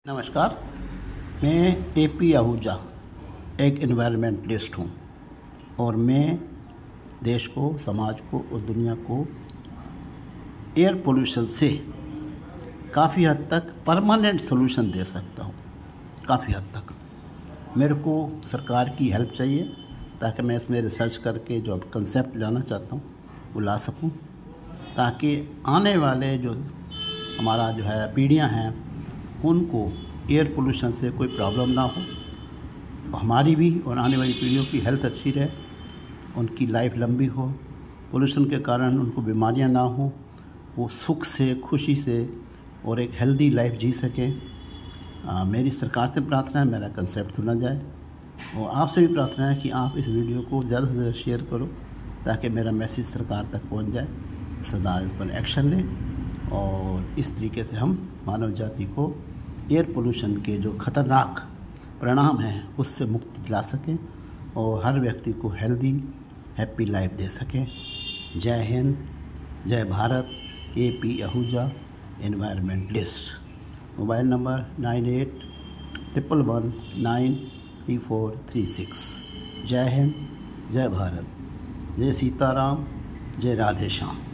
नमस्कार, मैं एपी आहूजा एक एनवायरमेंटलिस्ट हूँ और मैं देश को, समाज को और दुनिया को एयर पोल्यूशन से काफ़ी हद तक परमानेंट सोल्यूशन दे सकता हूँ। काफ़ी हद तक मेरे को सरकार की हेल्प चाहिए ताकि मैं इसमें रिसर्च करके जो कंसेप्ट लाना चाहता हूँ वो ला सकूँ, ताकि आने वाले जो हमारा पीढ़ियाँ हैं उनको एयर पोल्यूशन से कोई प्रॉब्लम ना हो, हमारी भी और आने वाली पीढ़ियों की हेल्थ अच्छी रहे, उनकी लाइफ लंबी हो, पोल्यूशन के कारण उनको बीमारियां ना हो, वो सुख से, खुशी से और एक हेल्दी लाइफ जी सकें। मेरी सरकार से प्रार्थना है मेरा कंसेप्ट सुना जाए और आपसे भी प्रार्थना है कि आप इस वीडियो को ज़्यादा से ज़्यादा शेयर करो ताकि मेरा मैसेज सरकार तक पहुंच जाए, सरकार इस पर एक्शन ले और इस तरीके से हम मानव जाति को एयर पोल्यूशन के जो ख़तरनाक परिणाम हैं उससे मुक्ति दिला सकें और हर व्यक्ति को हेल्दी हैप्पी लाइफ दे सकें। जय हिंद, जय भारत। AP Ahuja environmentalist. Mobile number 9811193436। जय हिंद, जय भारत, जय सीताराम, जय राधे श्याम।